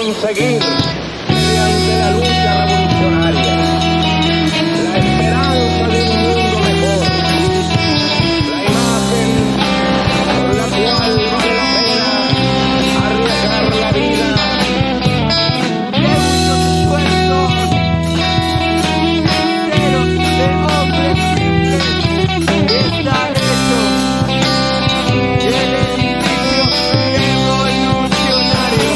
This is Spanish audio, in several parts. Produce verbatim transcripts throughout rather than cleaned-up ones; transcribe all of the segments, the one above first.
conseguir mediante la lucha revolucionaria la esperanza de un mundo mejor, la imagen por la cual vale la pena arriesgar la vida. Y estos esfuerzos sinceros de hombres simples están hechos y el edificio revolucionario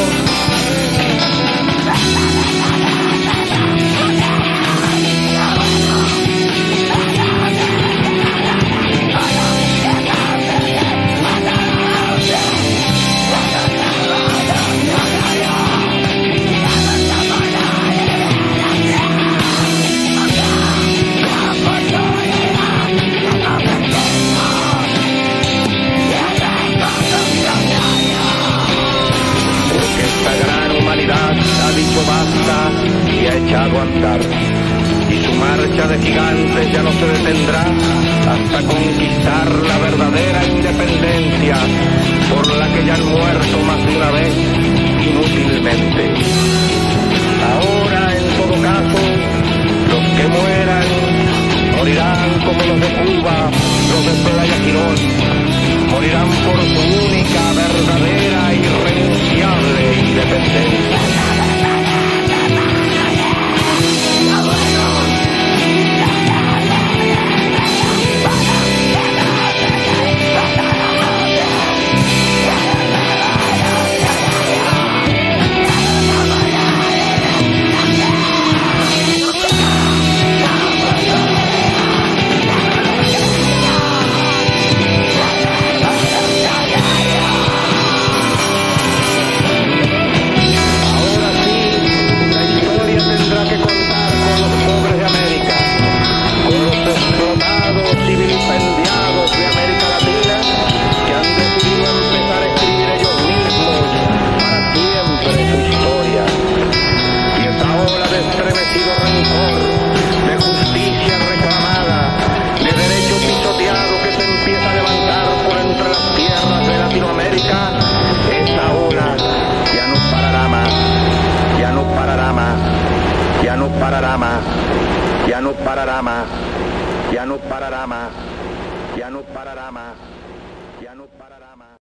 ha dicho basta y ha echado a andar, y su marcha de gigantes ya no se detendrá hasta conquistar la verdadera independencia por la que ya han muerto más de una vez inútilmente. Ahora, en todo caso, los que mueran morirán como los de Cuba, los de Playa Girón, morirán por su única, verdadera, irrenunciable independencia. Ya no parará más, ya no parará más, ya no parará más, ya no parará más, ya no parará más.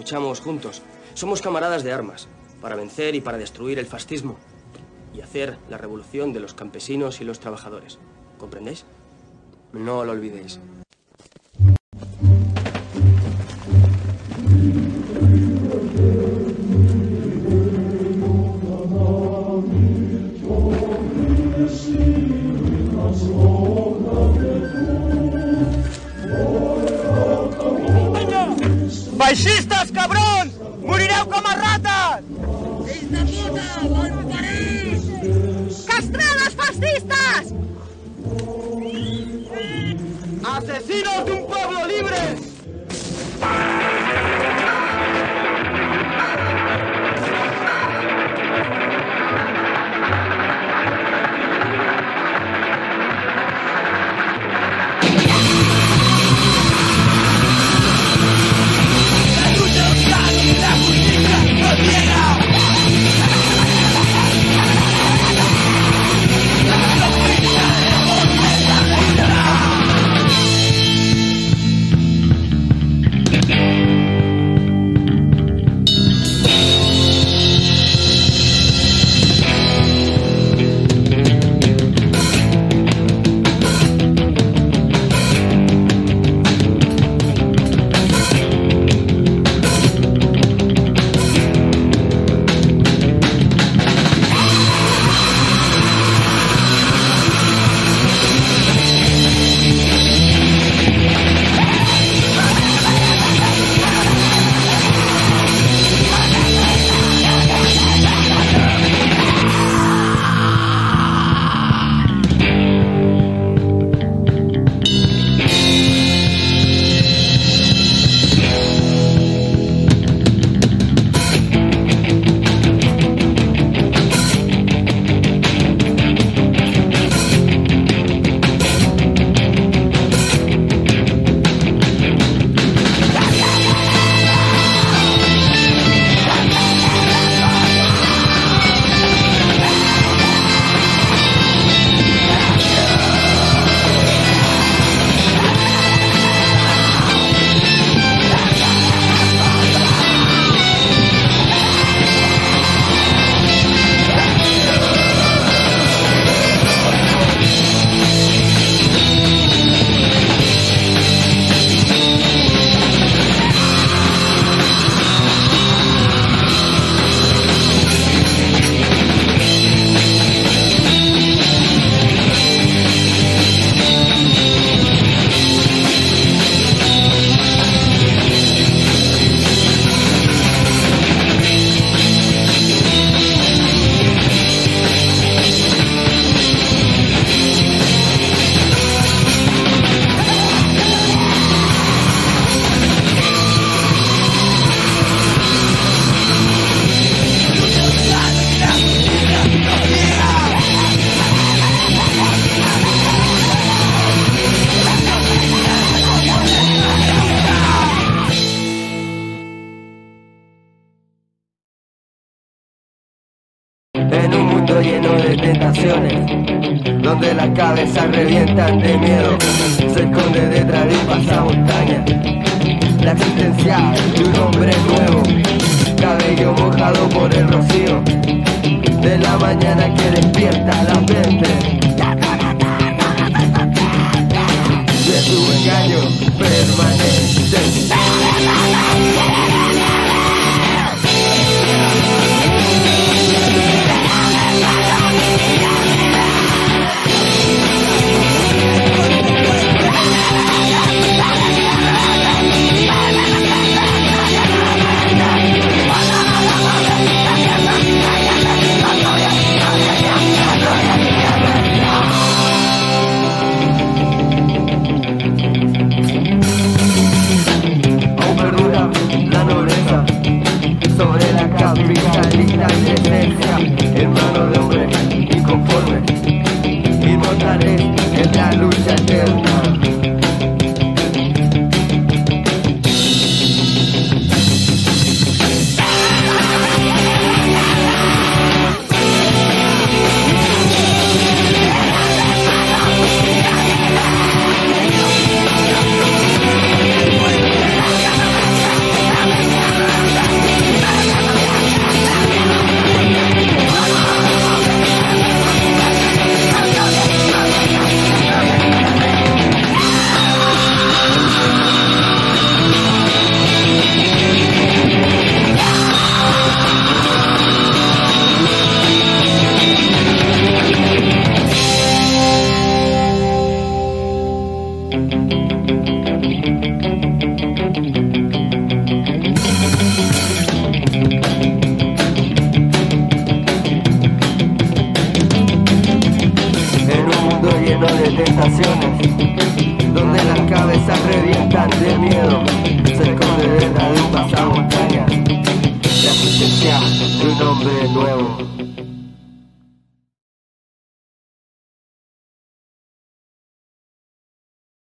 luchamos juntos. Somos camaradas de armas, para vencer y para destruir el fascismo y hacer la revolución de los campesinos y los trabajadores. ¿Comprendéis? No lo olvidéis. ¡Feixistes, cabrons! Morireu com a rates! ¡Fills de puta! Malparits! ¡Castrados fascistas! ¡Asesinos de un pueblo libre! En un mundo lleno de tentaciones, donde las cabezas revientan de miedo, se esconde detrás de un pasamontaña la existencia de un hombre nuevo, cabello mojado por el rocío de la mañana que despierta la mente de su engaño permanente. ¡Vamos! Lleno de tentaciones, donde las cabezas revientan de miedo, se esconde detrás de un pasado montaña, la existencia de un hombre nuevo.